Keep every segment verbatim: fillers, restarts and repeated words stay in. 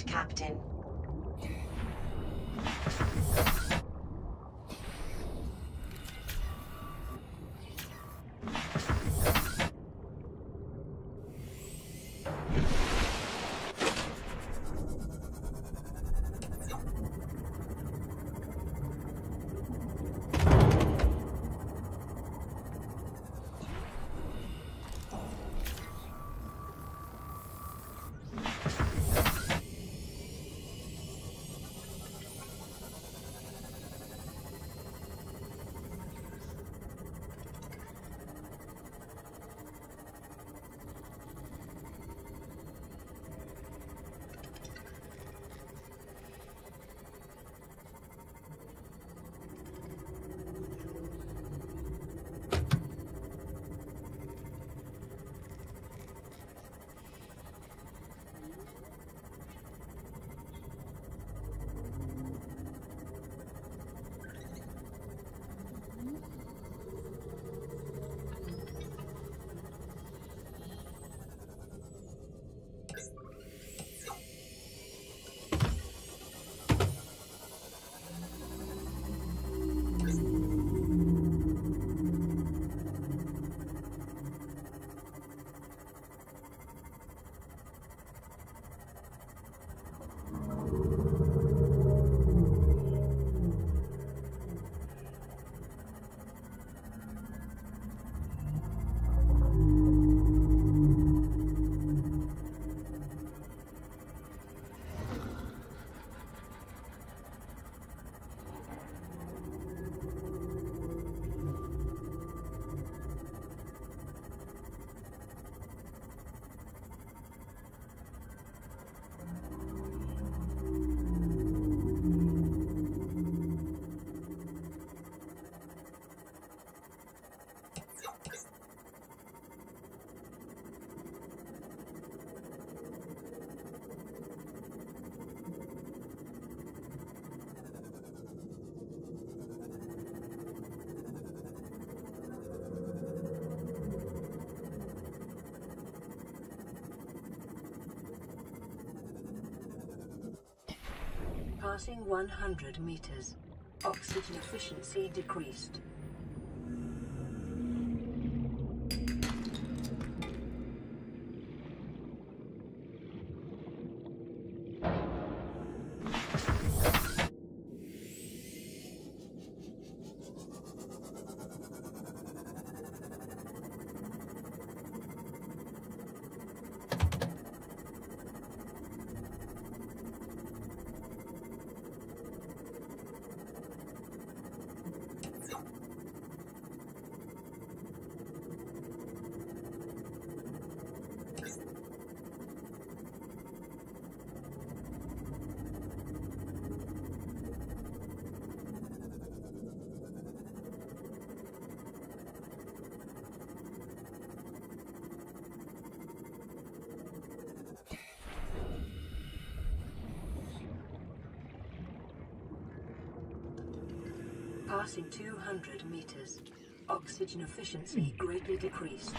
received, Captain. Passing one hundred meters. Oxygen efficiency decreased. Passing two hundred meters. Oxygen efficiency greatly decreased.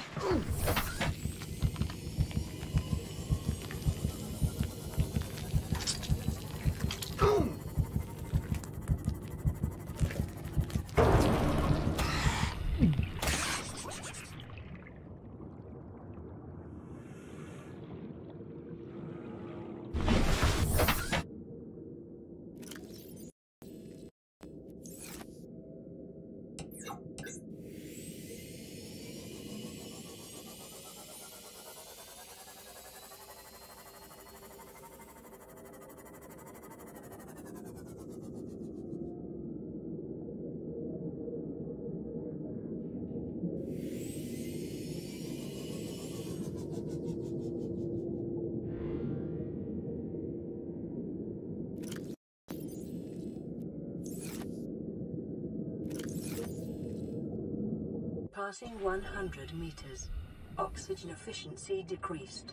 Passing one hundred meters. Oxygen efficiency decreased.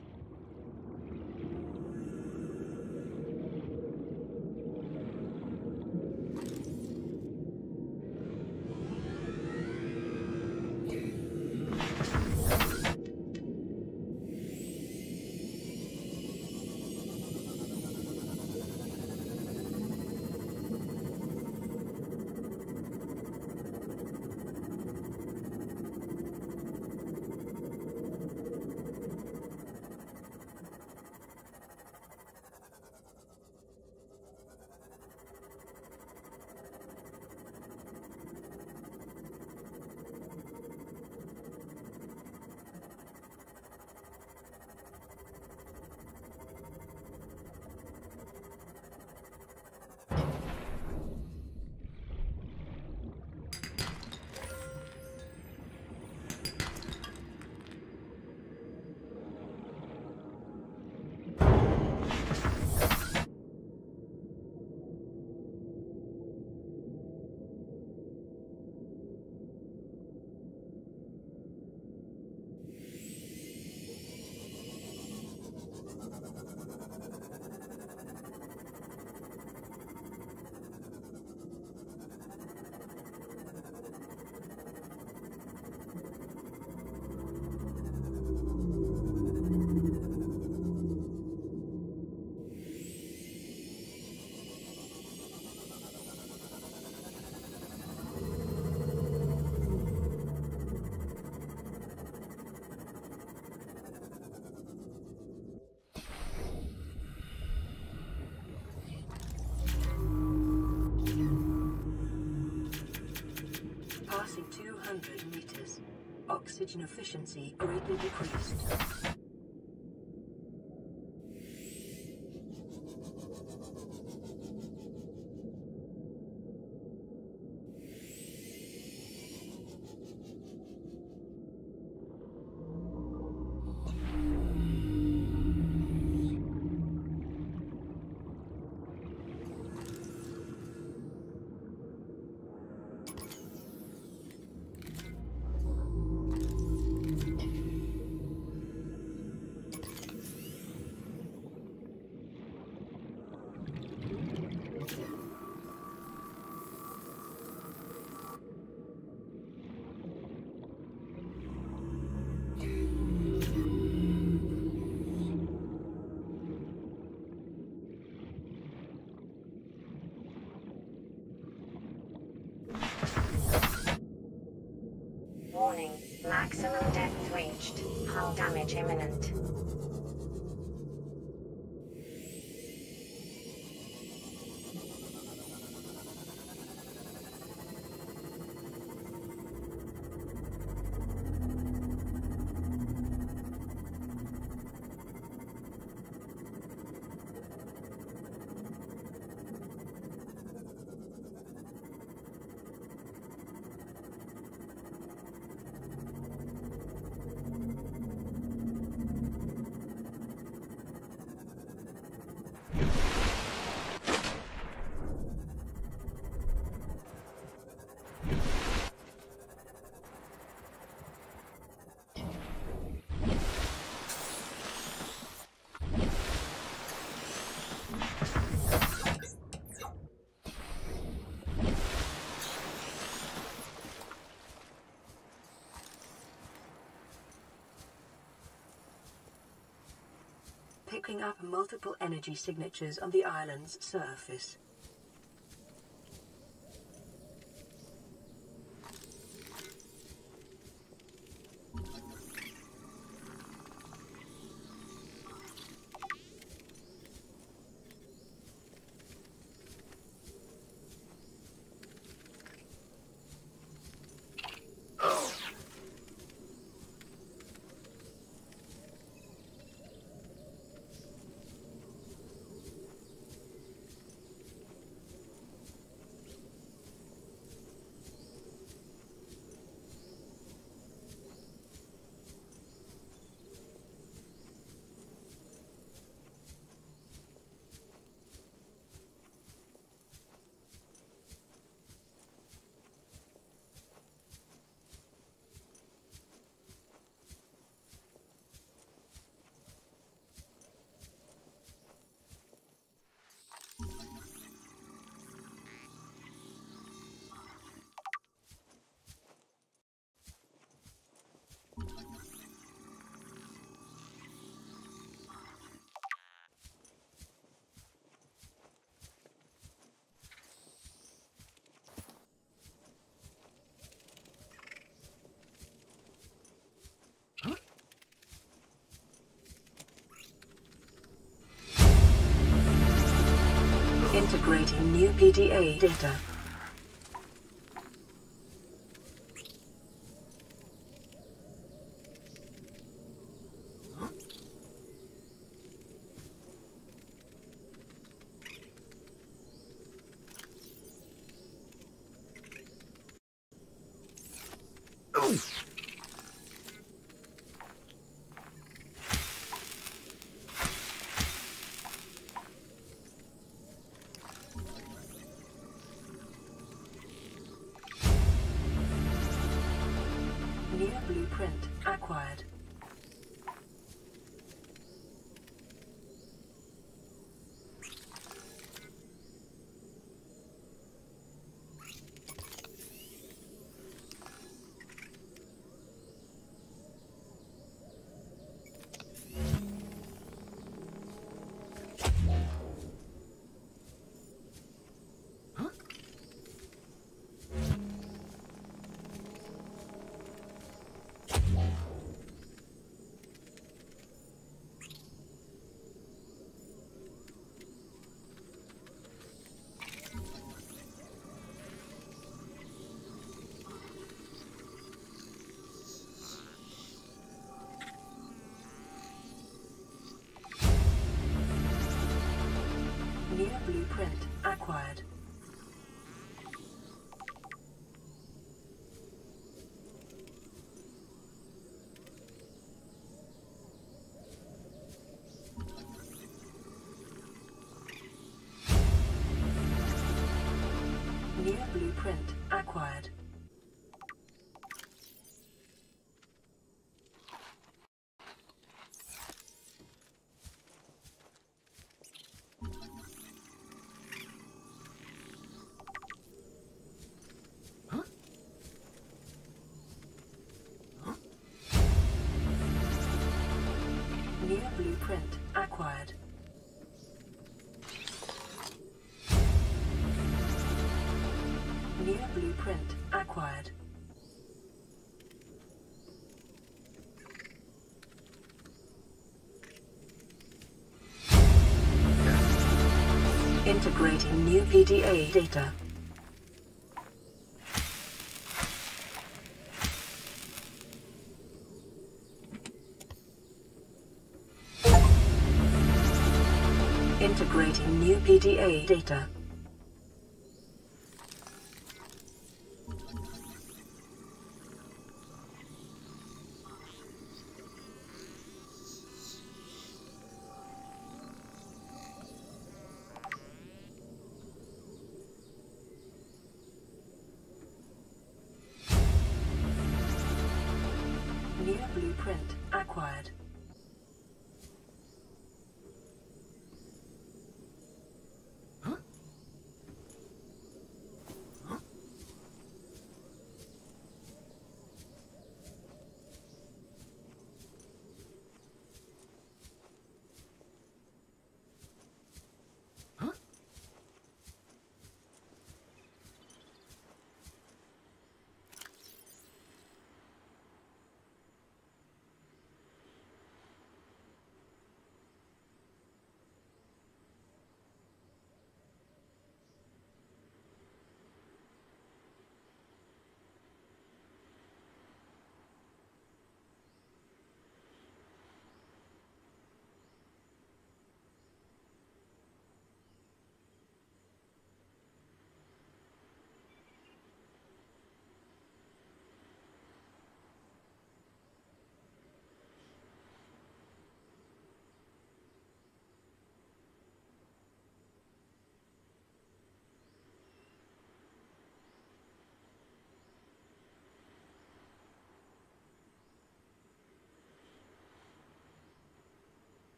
hundred meters. Oxygen efficiency greatly decreased. Warning, maximum depth reached. Hull damage imminent. Picking up multiple energy signatures on the island's surface. Integrating new P D A data. New blueprint acquired. acquired. New blueprint acquired. New blueprint acquired. New blueprint acquired. Integrating new P D A data. Integrating new P D A data. New blueprint acquired.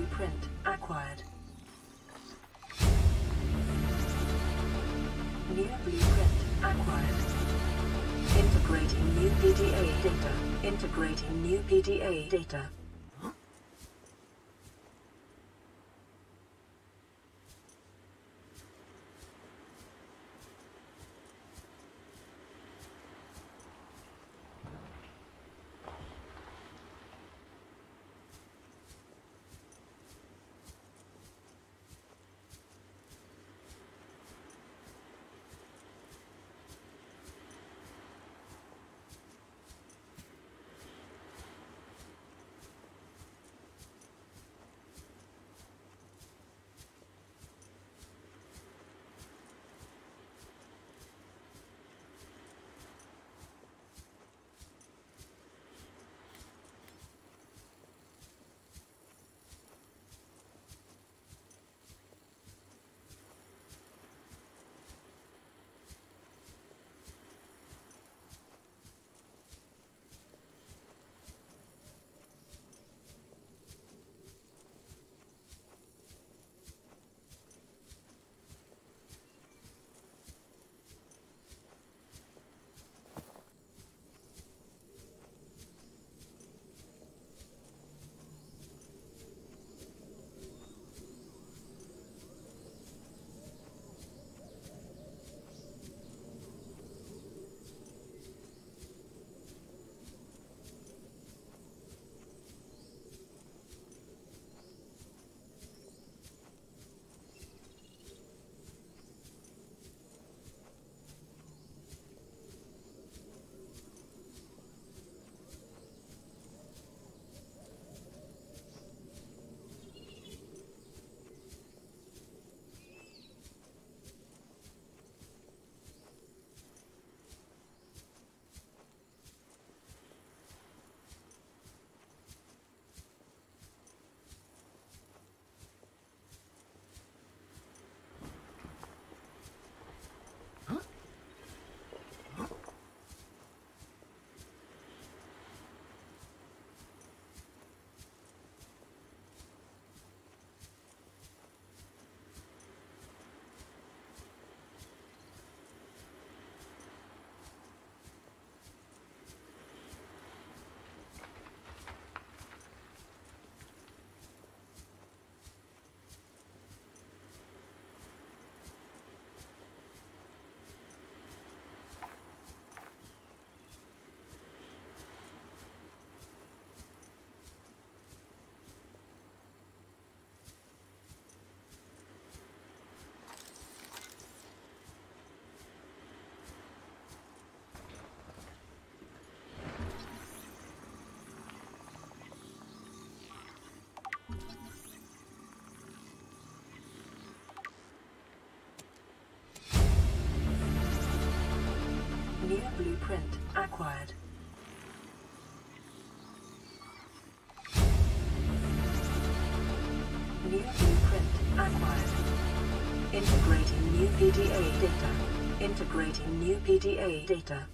blueprint acquired. New blueprint acquired. Integrating new P D A data. Integrating new P D A data. New blueprint acquired. New blueprint acquired. Integrating new P D A data. Integrating new P D A data.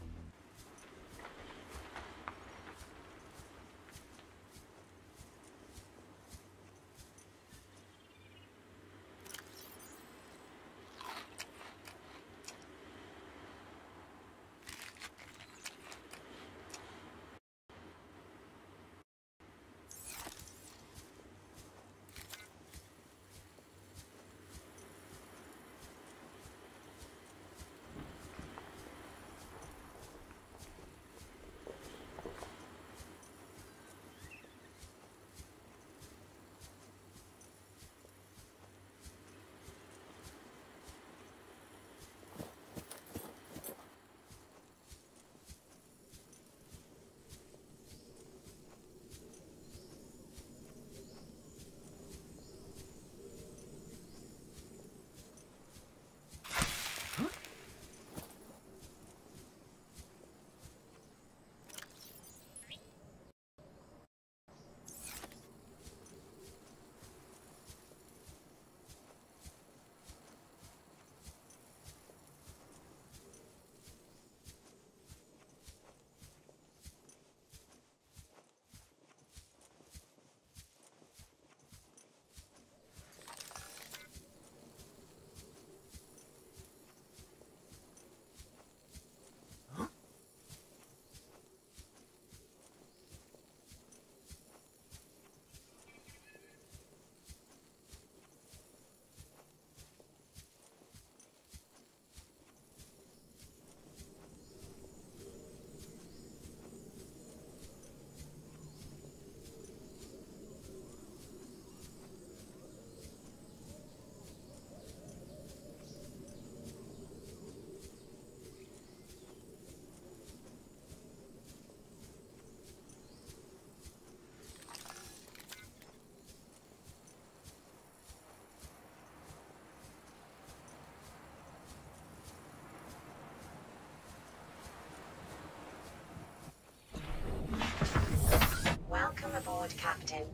aboard, Captain.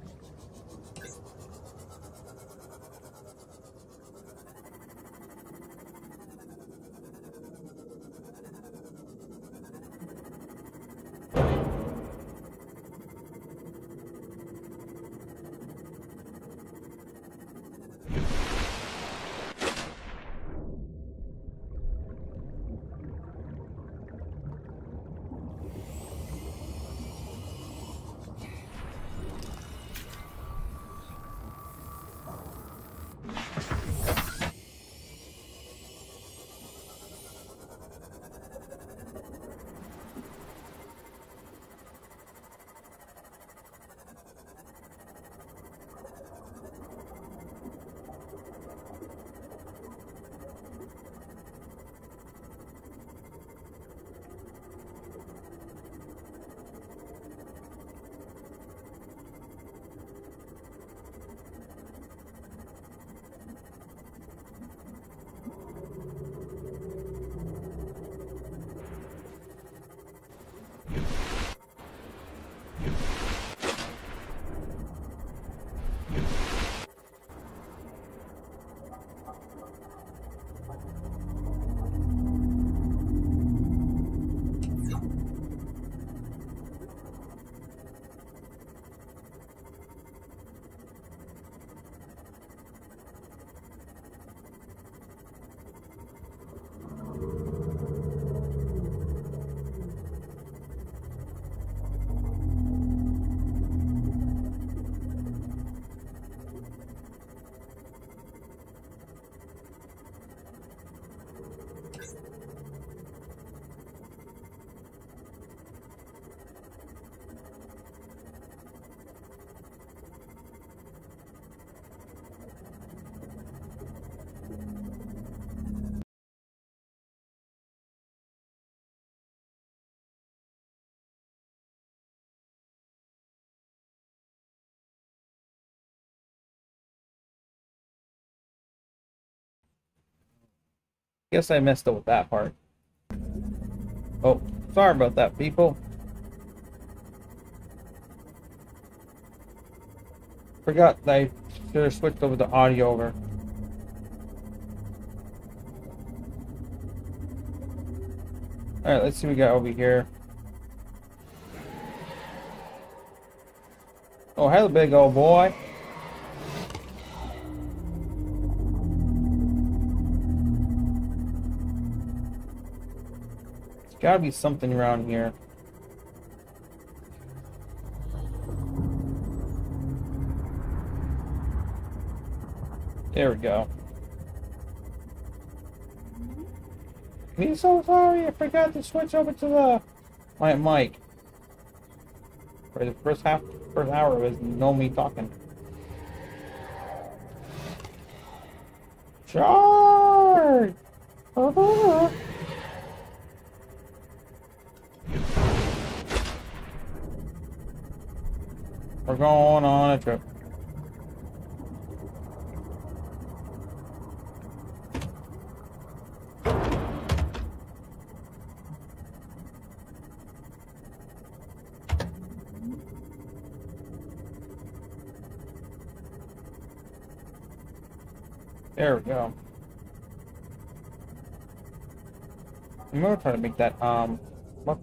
Guess I messed up with that part. Oh, sorry about that, people. Forgot that I should have switched over the audio over. Alright, let's see what we got over here. Oh, hello, big old boy. There's gotta be something around here. There we go. I'm so sorry, I forgot to switch over to the my mic. For the first half, first hour was no me talking. Charge! Uh-huh. We're going on a trip. There we go. I'm gonna try to make that, um... What?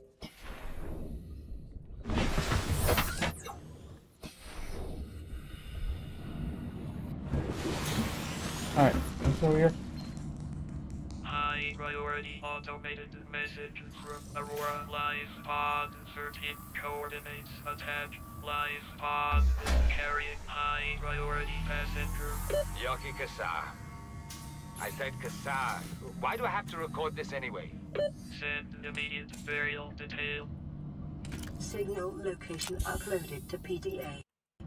Alright, let's go over here. High priority automated message from Aurora Live Pod. thirteen coordinates attached. Live Pod is carrying high priority passenger. Yoki Kassar. I said Kassar. Why do I have to record this anyway? Send immediate burial detail. Signal location uploaded to P D A.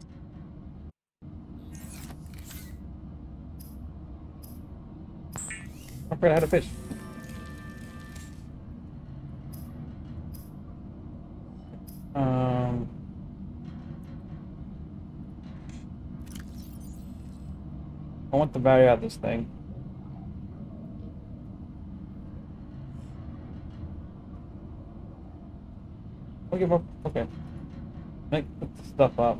I forgot how to fish. Um... I want the battery out of this thing. I'll give up. Okay. Like, put the stuff up.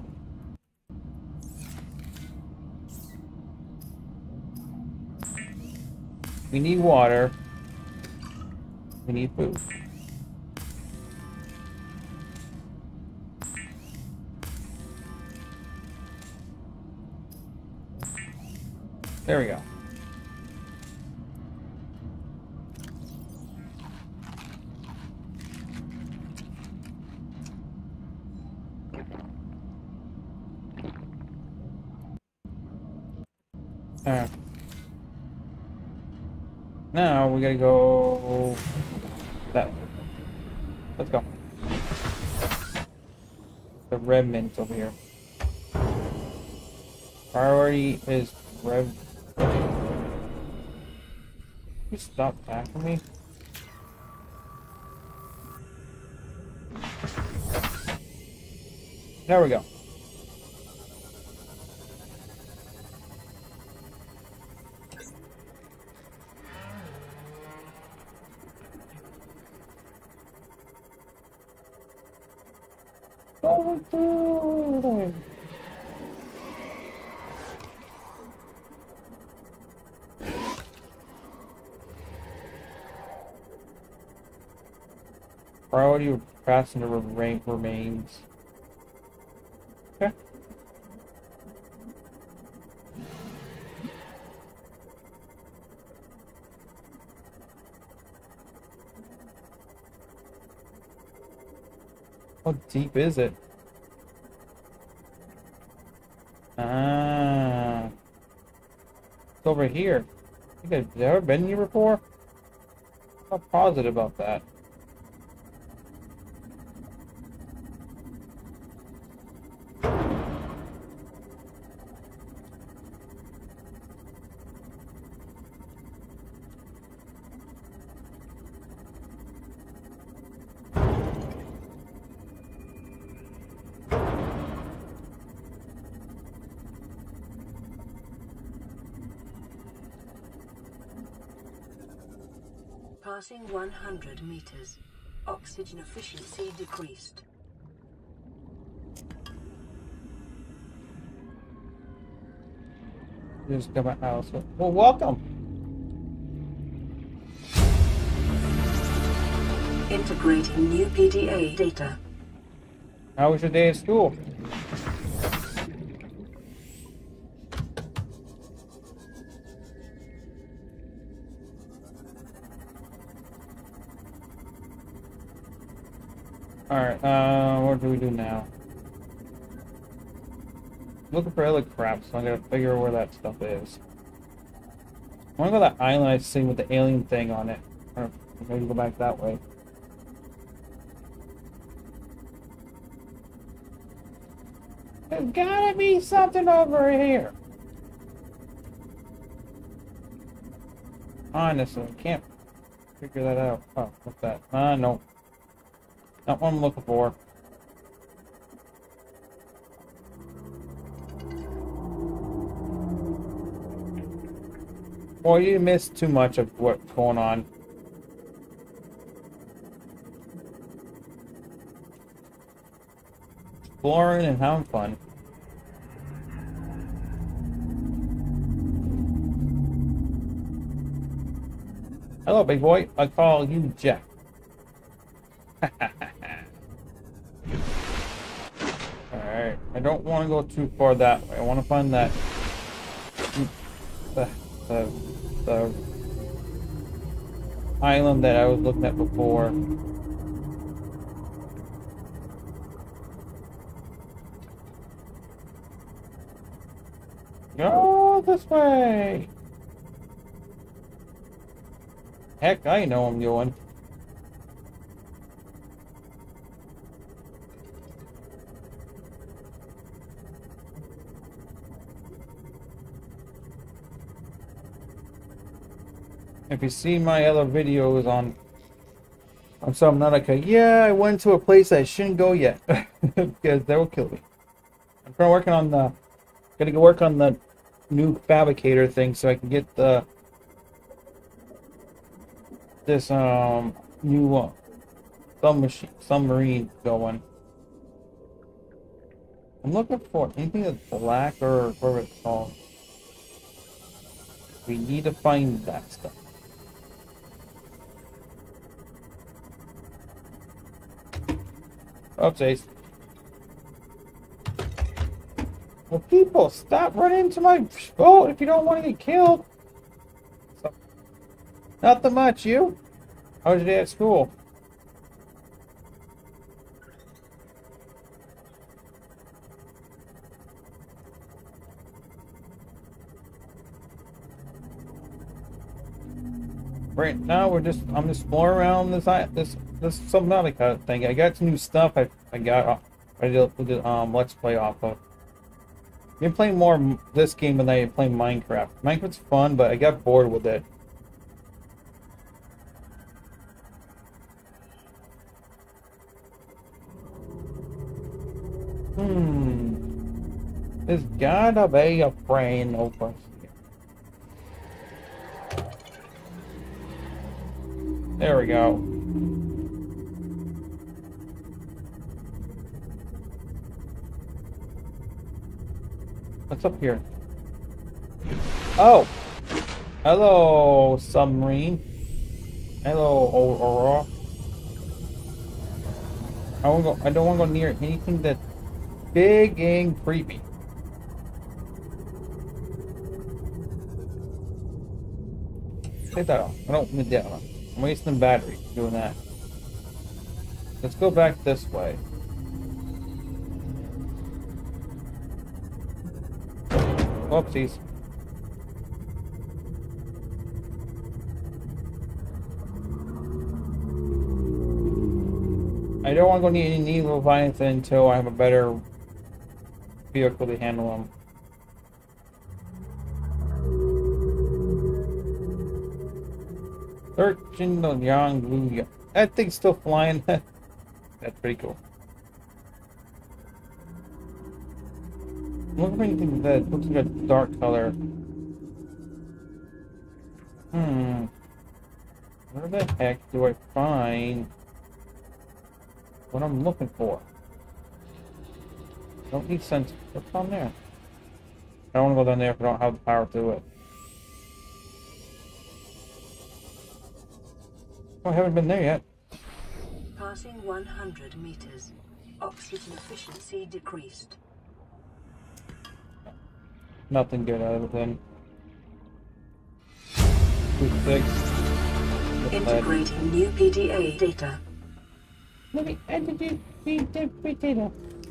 We need water. We need food. There we go. Alright. Now we gotta go that way. Let's go. The red mint over here. Priority is red. You stop attacking me? There we go. Oh, priority of passenger remain remains. Okay. How deep is it? Ah, it's over here. I think I've never been here before. I'm not positive about that. Passing one hundred meters. Oxygen efficiency decreased. Just got my house. Well, welcome. Integrating new P D A data. How was your day at school? Alright, uh, what do we do now? Looking for other crap, so I gotta figure out where that stuff is. I wanna go to that island I seen with the alien thing on it. Or maybe go back that way. There's gotta be something over here. Honestly, I can't figure that out. Oh, what's that? Ah, uh, no. Not what I'm looking for. Boy, you missed too much of what's going on. Exploring and having fun. Hello, big boy. I call you Jack. Alright, I don't want to go too far that way. I want to find that the, the, the island that I was looking at before. Go this way! Heck, I know I'm going. If you see my other videos on on Subnautica, yeah, I went to a place I shouldn't go yet because they will kill me. I'm trying working on the, gonna go work on the new fabricator thing so I can get the this um new uh, submachine submarine going. I'm looking for anything that's black or whatever it's called. We need to find that stuff. Oopsies. Well, people, stop running into my boat if you don't want to get killed. So, nothing much, you? How was your day at school? Right now, we're just I'm exploring around this this this Subnautica thing. I got some new stuff. I I got I did, did um let's play off of. I've been playing more this game than I playing Minecraft. Minecraft's fun, but I got bored with it. Hmm. There's gotta be a brain over here. There we go. What's up here? Oh! Hello, submarine. Hello, Aurora. I won't go. I don't want to go near anything that's big and creepy. Take that off. I don't need that on. I'm wasting battery doing that. Let's go back this way. Whoopsies. I don't want to go near any Leviathan until I have a better vehicle to handle them. Searching the young blue. That thing's still flying. That's pretty cool. I'm looking for anything that looks like a dark color. Hmm. Where the heck do I find what I'm looking for? Don't need sense. What's on there? I don't want to go down there if I don't have the power to it. Oh, I haven't been there yet. Passing one hundred meters. Oxygen efficiency decreased. Nothing good out of it then. Two six. Integrating new P D A data. Let me edit the data.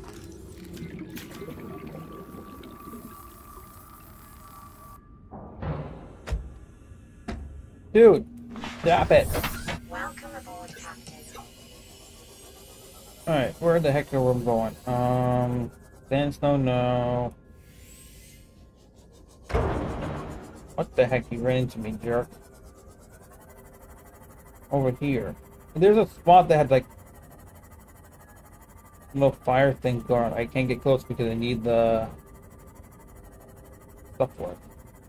Dude, stop it. Welcome aboard, Captain. Alright, where the heck are we going? Um, sandstone, no. What the heck? You ran into me, jerk. Over here. There's a spot that had like little fire thing going on. I can't get close because I need the stuff for it.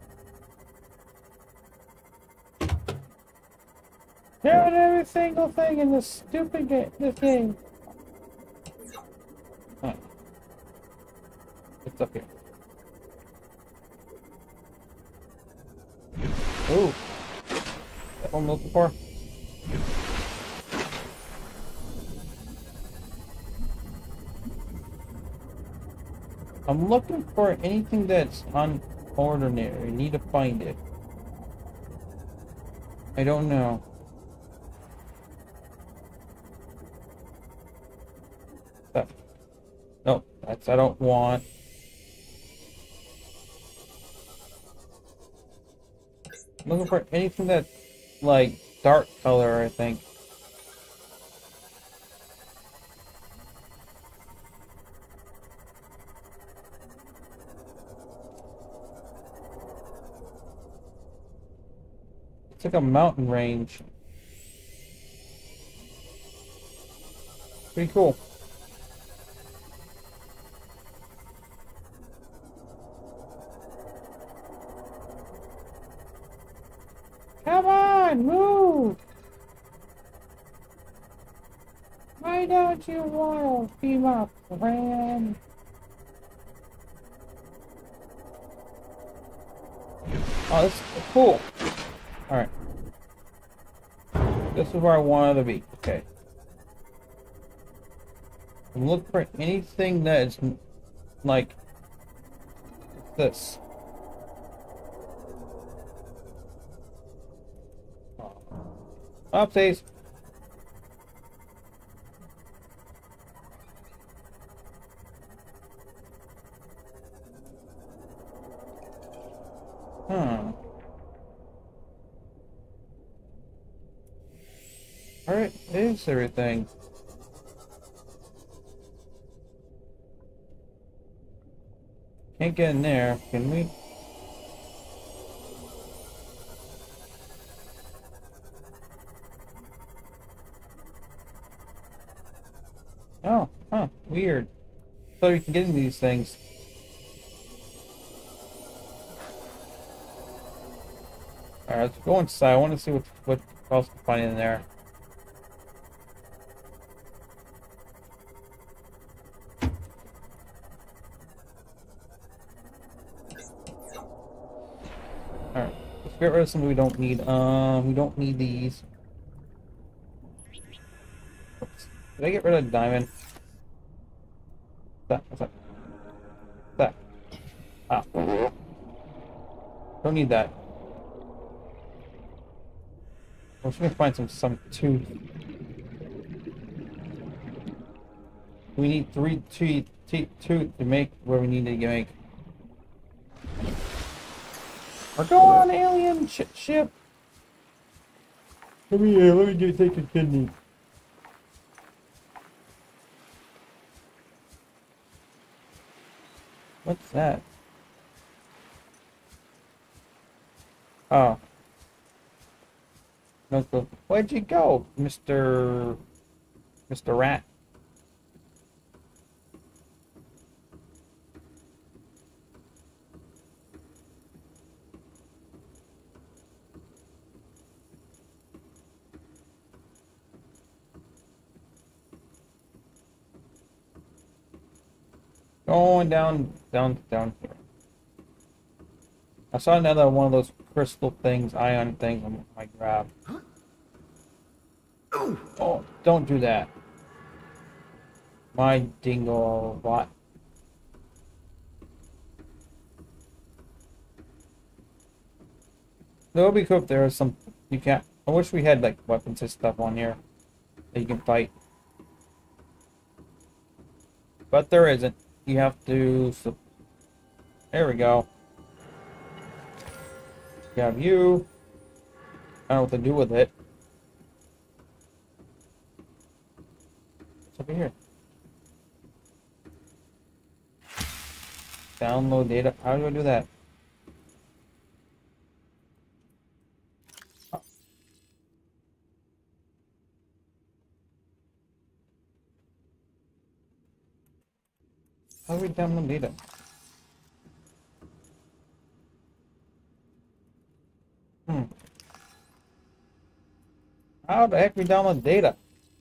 Doing every single thing in this stupid game. This game. Huh. It's up here. Ooh. That one I'm looking for. I'm looking for anything that's unordinary. I need to find it. I don't know. That. No, that's I don't want. I'm looking for anything that's like dark color, I think. It's like a mountain range. Pretty cool. Come on, move! Why don't you want to be my friend? Oh, that's cool. Alright. This is where I wanted to be. Okay. Look for anything that is like this. Oopsies. Hmm. Alright, is everything. Can't get in there, can we? Oh, huh, weird. Thought we can get in these things. Alright, let's go inside. I want to see what what else we can find in there. Alright, let's get rid of some we don't need. Um, we don't need these. Oops. Did I get rid of diamond? That, what's that? That. Ah. Don't need that. I'm just gonna find some some tooth. We need three teeth teeth tooth to make where we need to make. Or go on, alien sh ship. Come here, let me get take your kidney. What's that? Oh. No clue. Where'd you go, Mister Mister Rat? Going down, down, down here. I saw another one of those crystal things, ion things on my grab. Oh, don't do that. My dingo bot. That would be cool if there was some you can't. I wish we had like weapons and stuff on here that you can fight. But there isn't. You have to. So, there we go. You have you. I don't know what to do with it. What's over here? Download data. How do I do that? How do we download data? Hmm. How the heck we download data?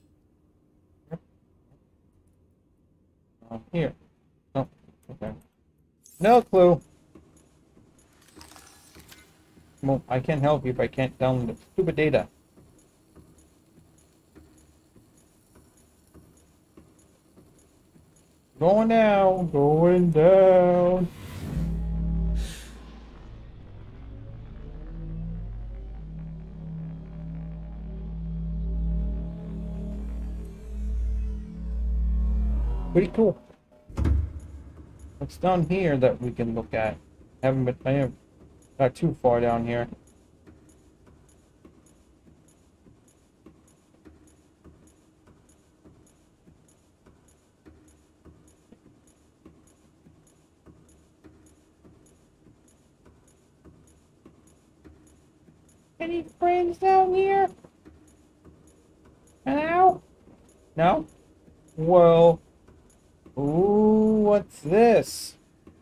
Uh, here. Oh, okay. No clue. Well, I can't help you if I can't download the stupid data. Going down, going down. Pretty cool. What's down here that we can look at? Haven't been, I haven't got too far down here. Any friends down here? Hello? No? Well, ooh, what's this?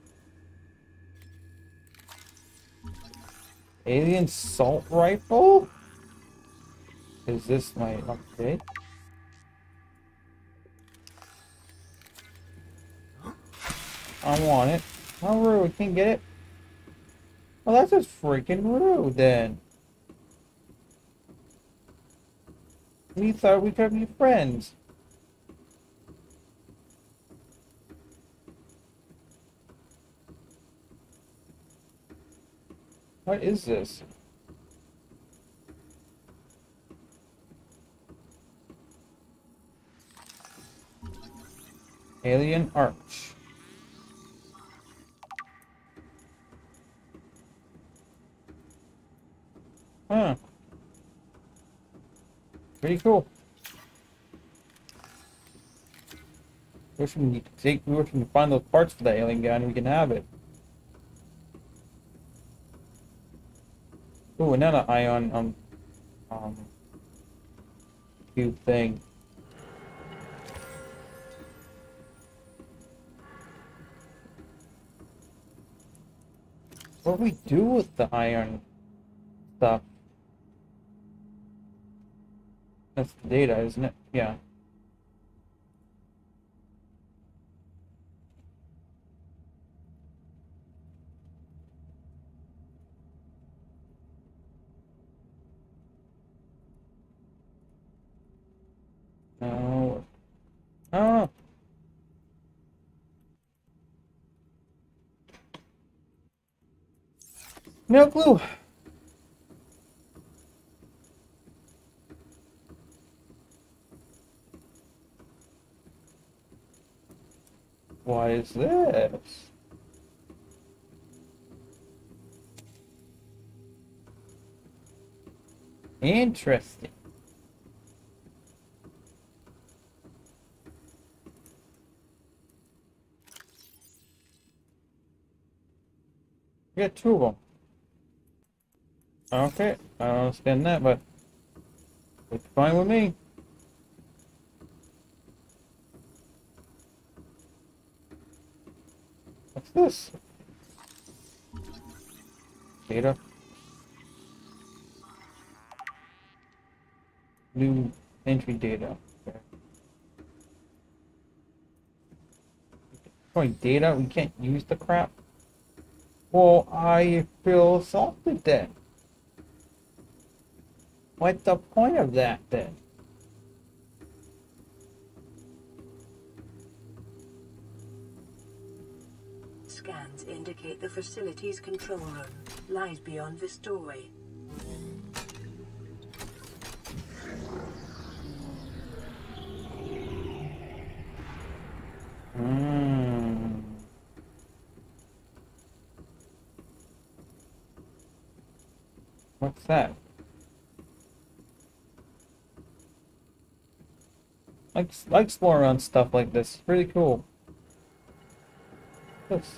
Alien assault rifle? Is this my update? I want it. How rude, we can't get it. Well, that's just freaking rude then. We thought we could be friends. What is this? Alien Arch. Huh. Pretty cool. Wish we could take, we wish we could find those parts for that alien guy and we can have it. Ooh, another ion um um cube thing. What do we do with the iron stuff? That's the data, isn't it? Yeah. No. Oh. No clue. What is this? Interesting. We got two of them. Okay, I don't understand that, but it's fine with me. What's this? Data. New entry data. Okay. Point data, we can't use the crap. Well, I feel assaulted then. What's the point of that then? Scans indicate the facility's control room lies beyond this doorway. Hmm. What's that? Like, like explore around stuff like this. It's pretty cool. This.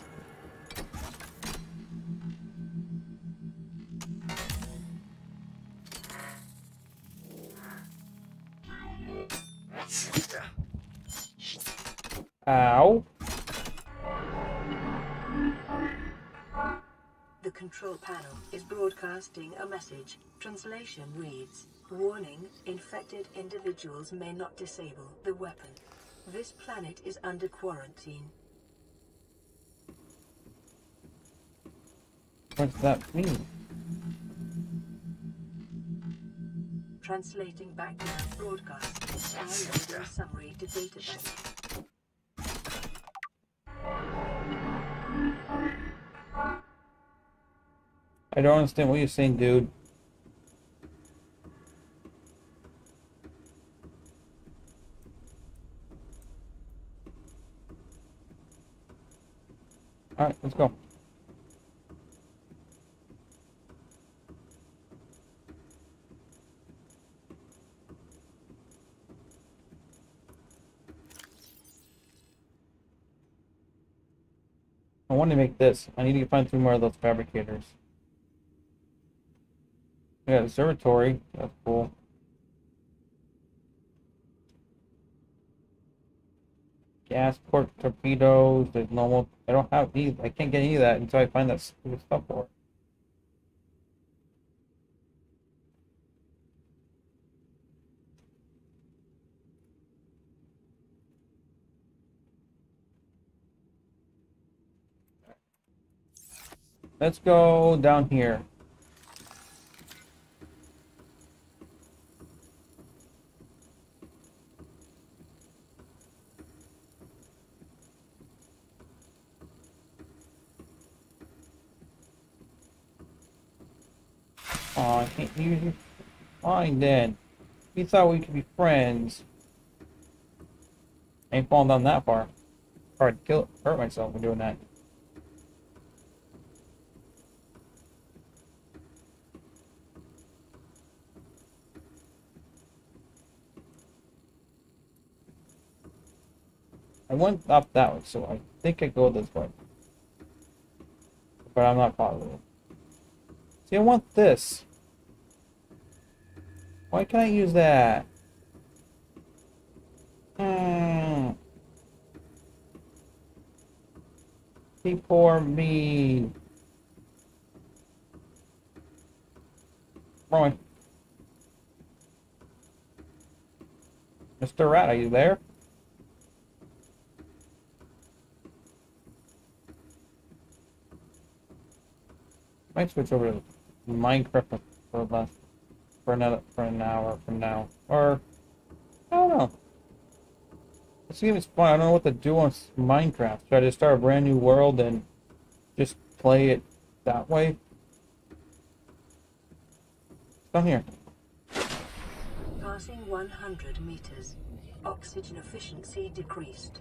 Ow. The control panel is broadcasting a message. Translation reads, "Warning, infected individuals may not disable the weapon. This planet is under quarantine." What does that mean? Translating background broadcast. Downloading a summary to database. I don't understand what you're saying, dude. Alright, let's go. I want to make this. I need to find three more of those fabricators. Yeah, observatory. That's cool. Gas port torpedoes. There's normal. I don't have any. I can't get any of that until I find that stupid stuff for it. Let's go down here. Oh, I can't use you. Fine then. We thought we could be friends. I ain't falling down that far. Or I'd kill hurt myself for doing that. I went up that way, so I think I go this way. But I'm not positive. See, I want this. Why can't I use that? Hmm. See, poor me. Wrong way. Mister Rat, are you there? Might switch over to Minecraft for less for another for an hour from now, or I don't know. This game is fun. I don't know what to do on Minecraft. Should I just start a brand new world and just play it that way? Down here. Passing one hundred meters. Oxygen efficiency decreased.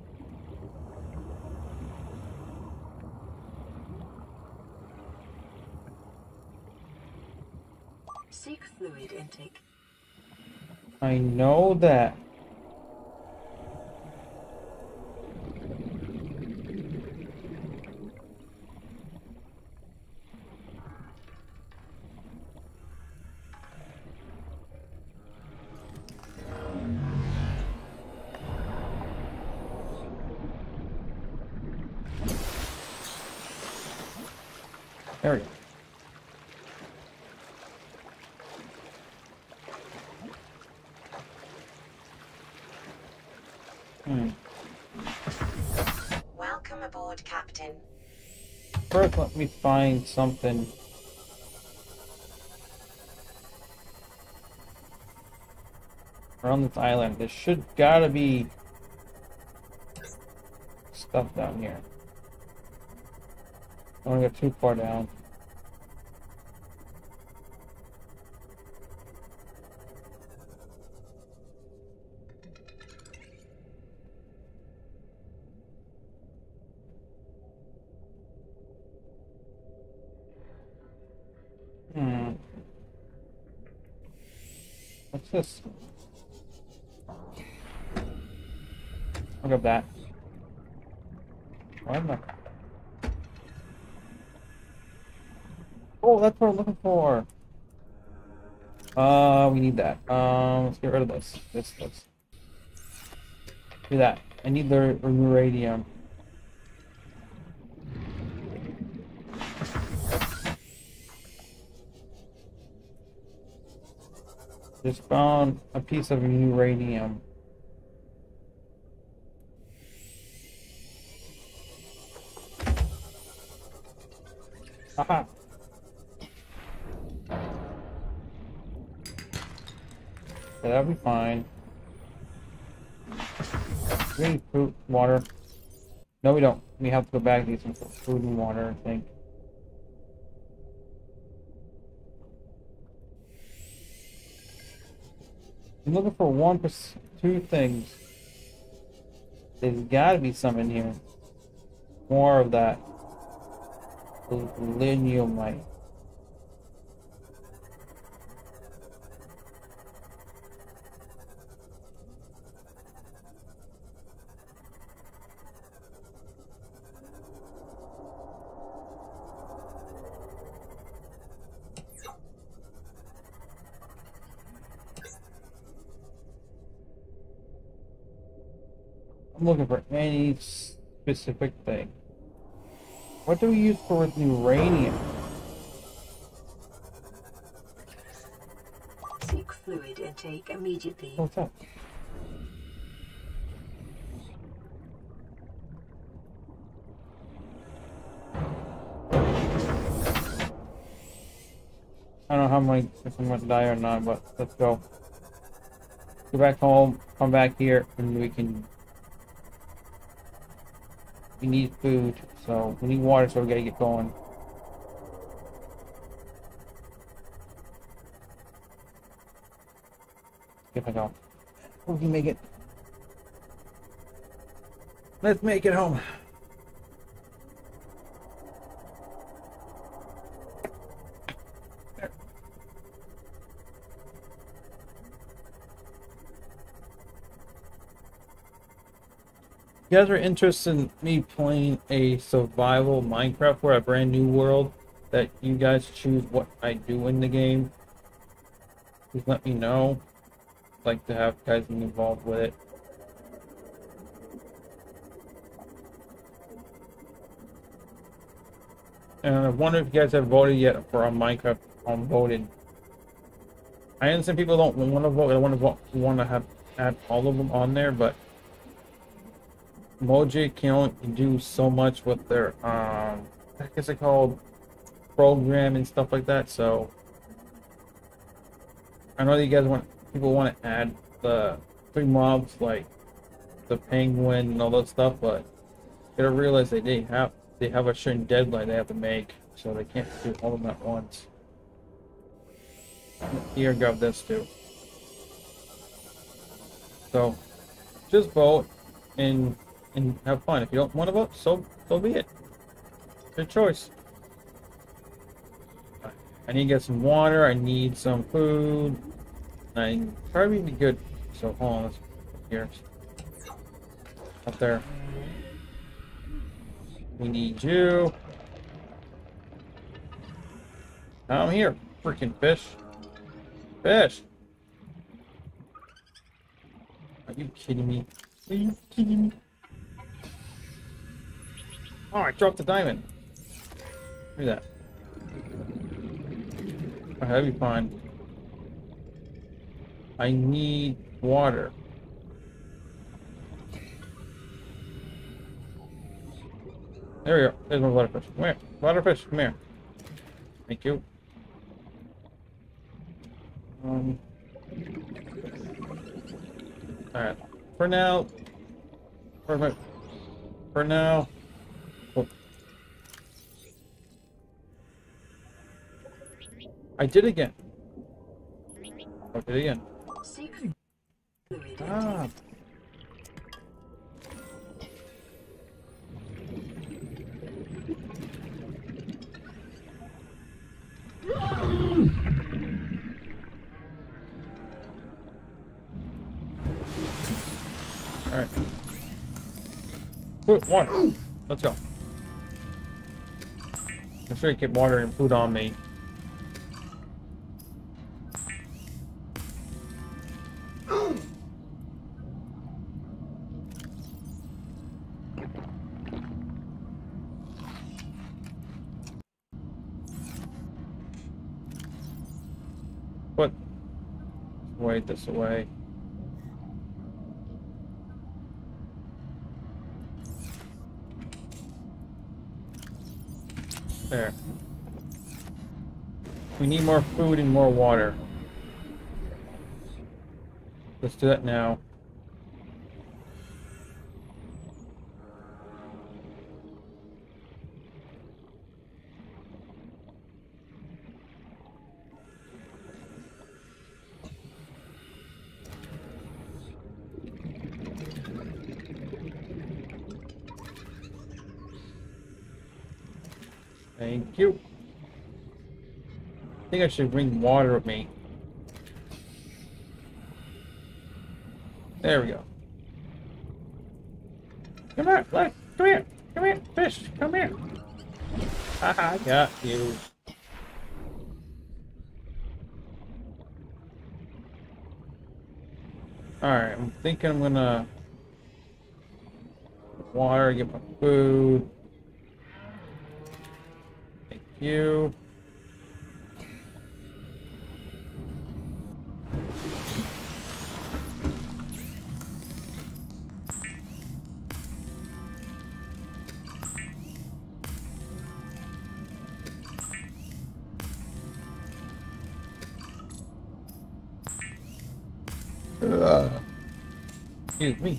Seek fluid intake. I know that. There we go. Hmm. Welcome aboard, Captain. First, let me find something. Around this island. There should gotta be stuff down here. I don't wanna go too far down. Hmm. What's this? Look at that. Why am I? Oh, that's what I'm looking for. Uh, we need that. Um, let's get rid of this. This, this. Do that. I need the uranium. Just found a piece of uranium. Haha. Yeah, that'll be fine. We need food, water. No, we don't. We have to go back and get some food and water, I think. I'm looking for one, two things. There's gotta be some in here. More of that. Lineomite. I'm looking for any specific thing. What do we use for uranium? Seek fluid intake immediately. What's that? how many if I'm gonna die or not, but let's go. Go back home, come back here, and we can. We need food, so we need water, so we gotta get going. If I go, we can make it. Let's make it home. You guys are interested in me playing a survival Minecraft for a brand new world that you guys choose what I do in the game? Please let me know. I'd like to have guys involved with it. And I wonder if you guys have voted yet for a Minecraft on voted. I understand people don't want to vote. I want to vote. Want to have add all of them on there, but Mojang can only do so much with their um, I guess they called program and stuff like that. So I know that you guys want people want to add the free mobs like the penguin and all that stuff, but you gotta realize that they have they have a certain deadline they have to make, so they can't do all of them at once. Here, grab this too. So just vote and and have fun. If you don't want to vote, so so be it. Your choice. I need to get some water. I need some food. I probably be good. So hold on, let's here. Up there. We need you. I'm here, freaking fish. Fish. Are you kidding me? Are you kidding me? Oh, I dropped the diamond. Look at that. Oh, that'd be fine. I need water. There we go. There's my butterfish. Come here. Butterfish, come here. Thank you. Um. Alright. For now. For, my, for now. Oh. I did again. I did again. Ah. All right. Put water. Let's go. I'm sure you keep water and food on me. Put wait this away. There. We need more food and more water. Let's do that now. Thank you. I think I should bring water with me. There we go. Come here, look, come here, come here, fish, come here. Haha, got you. Alright, I'm thinking I'm gonna water, get my food. Thank you. Uh, excuse me.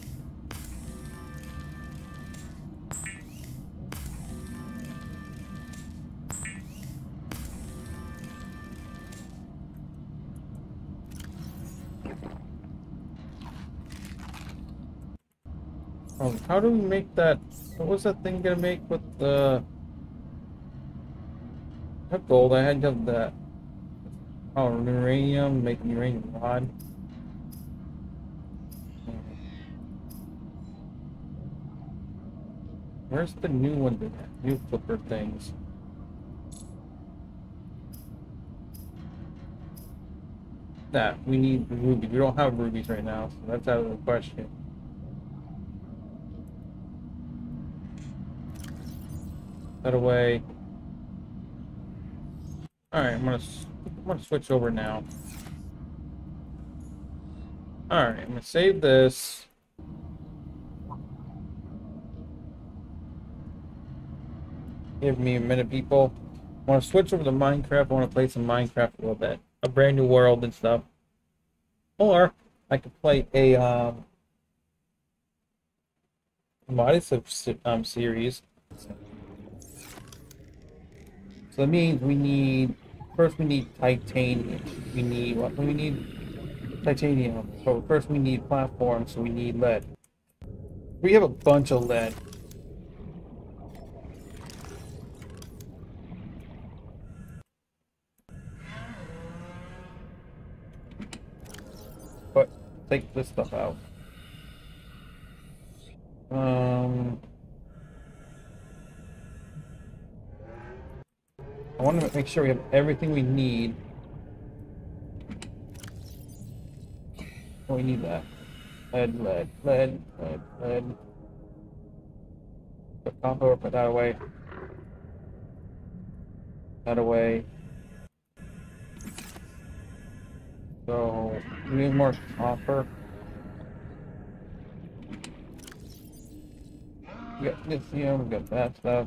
Oh, how do we make that? What was that thing gonna make with the? I have gold. I had to have that. Oh, uranium, making uranium rod. Where's the new one? The new flipper things. That we need rubies. We don't have rubies right now, so that's out of the question. That away. All right, I'm gonna I'm gonna switch over now. All right, I'm gonna save this. Give me a minute, people. I want to switch over to Minecraft. I want to play some Minecraft a little bit, a brand new world and stuff. Or I could play a um, modded um series. So that means we need, first we need titanium. We need, what do we need? Titanium. So first we need platforms, so we need lead. We have a bunch of lead. But take this stuff out. Um... I want to make sure we have everything we need. Oh, we need that. Lead, lead, lead, lead, lead. Put copper, put that away. That away. So, we need more copper. We got lithium, we got that stuff.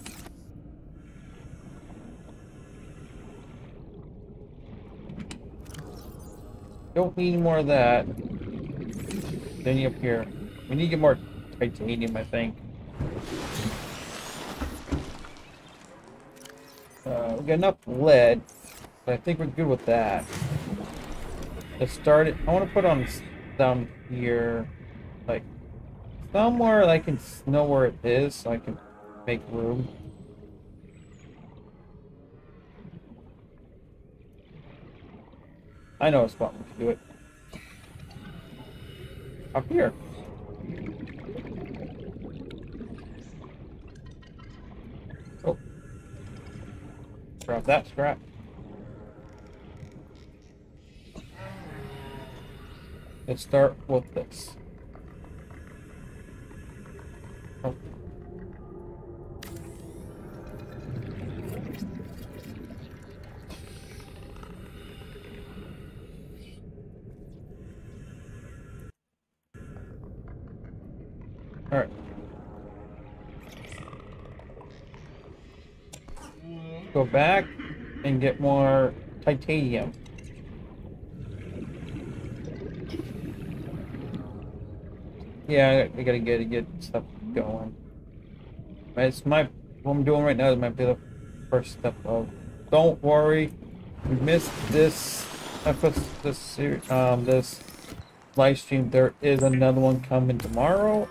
Don't need more of that. Then you up here. We need to get more titanium, I think. Uh, we got enough lead, but I think we're good with that. Let's start it. I want to put on down here, like somewhere that I can know where it is, so I can make room. I know a spot we can do it. Up here. Oh. Grab that scrap. Let's start with this. Oh. All right. Go back and get more titanium. Yeah, I gotta get to get stuff going. It's my what I'm doing right now is might be the first step of. Don't worry, we missed this episode, this series, um, this live stream. There is another one coming tomorrow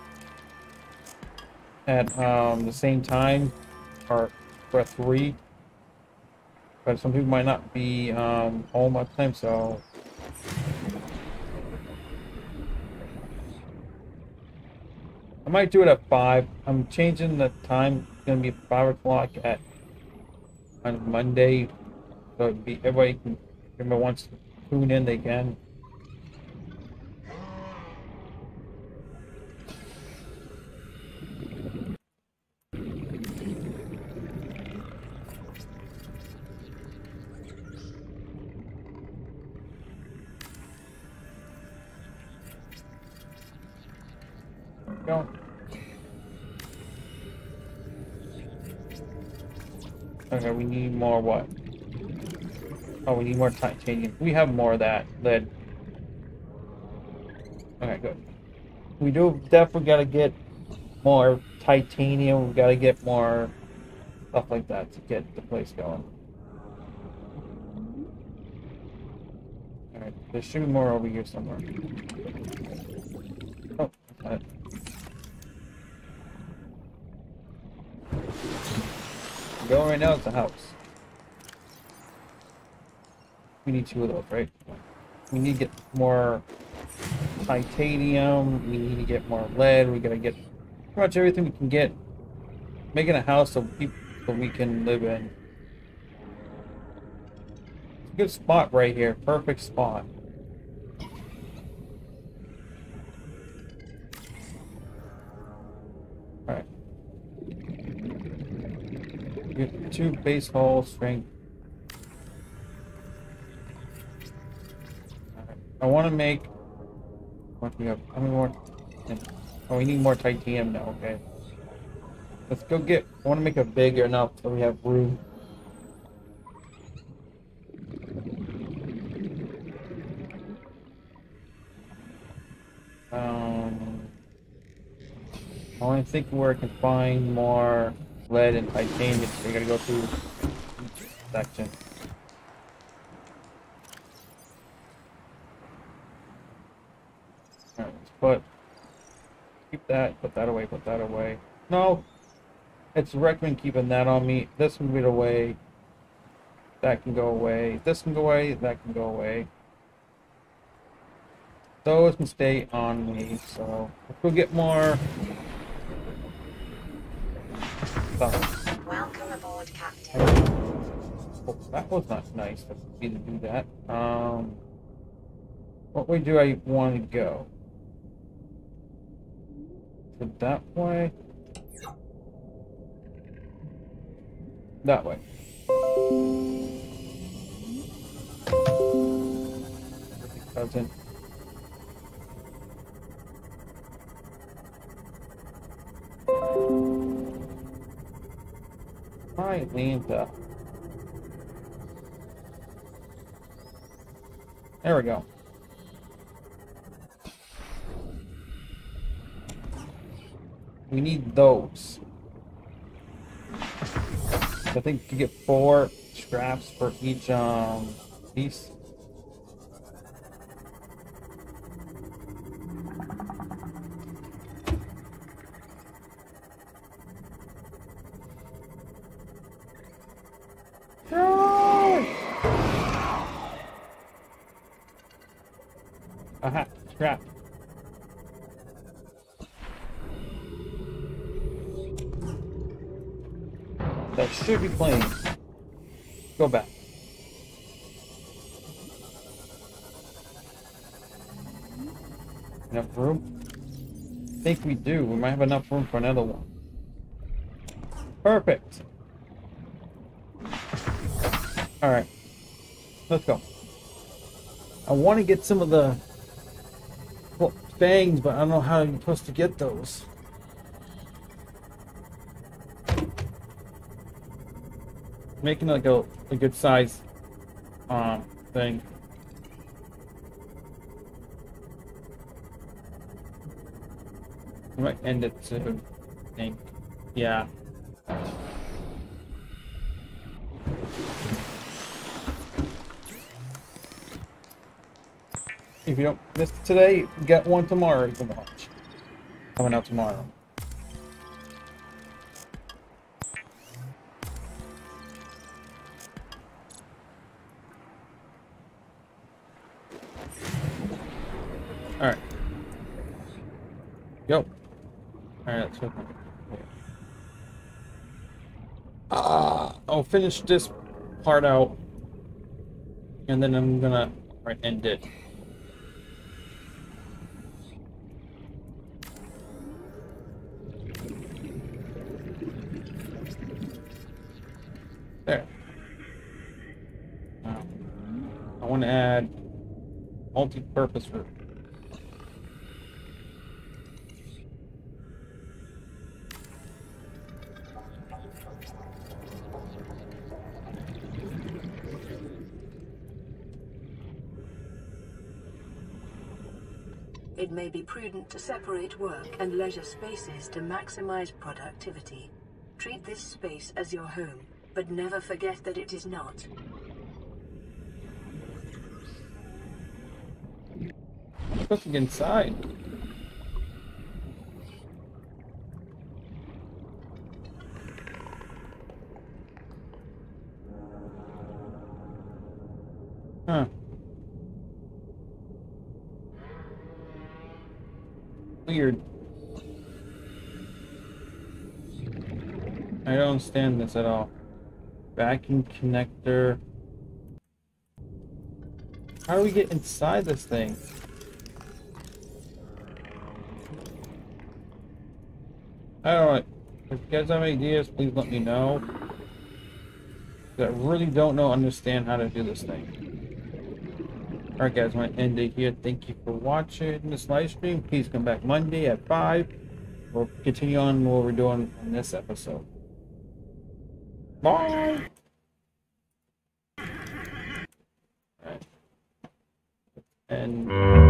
at um the same time, or for three. But some people might not be um home at the time, so. I might do it at five. I'm changing the time. It's gonna be five o'clock at on Monday, so it'd be everybody can. If everyone wants to tune in, they can. Go. Okay, we need more what? Oh, we need more titanium. We have more of that lead. Okay, good. We do definitely gotta get more titanium. We gotta get more stuff like that to get the place going. Alright, there should be more over here somewhere. Oh, that's not it. Going right now is the house. We need two of those, right? We need to get more titanium. We need to get more lead. We gotta get pretty much everything we can get. Making a house so people so we can live in. It's a good spot right here. Perfect spot. Alright. Get two base hull strength. Alright. I want to make. What do we have? How many more? Oh, we need more titanium now. Okay. Let's go get. I want to make it big enough so we have room. Um. I want to think where I can find more lead and titanium. So we gotta go through each section. Alright, let's put. Keep that. Put that away. Put that away. No. It's recommend keeping that on me. This can get away. That can go away. This can go away. That can go away. Those can stay on me. So let's go get more stuff. Welcome aboard, Captain. Oh, that was not nice of me to do that. Um, what way do I want to go? So that way. That way. Cousin. Hi, Lanta. There we go. We need those. I think you get four scraps for each um piece. Aha, scrap. That should be playing. Go back. Enough room? I think we do. We might have enough room for another one. Perfect. Alright. Let's go. I want to get some of the well, fangs, but I don't know how you're supposed to get those. Making like a, a good size um thing. I might end it soon, I think. Yeah. If you don't miss it today, you get one tomorrow you can watch. Coming out tomorrow. Alright. Go. Alright, let's go. Ah, I'll finish this part out. And then I'm gonna right, end it. There. Now, I want to add multi-purpose room. it may be prudent to separate work and leisure spaces to maximize productivity. Treat this space as your home, but never forget that it is not. I'm supposed to get inside. Huh. Weird. I don't understand this at all. Vacuum connector. How do we get inside this thing? I don't know. If you guys have ideas, please let me know. I really don't know, understand how to do this thing. Alright guys, I'm going to end it here. Thank you for watching this live stream. Please come back Monday at five. We'll continue on what we're doing in this episode. Bye! Alright. And...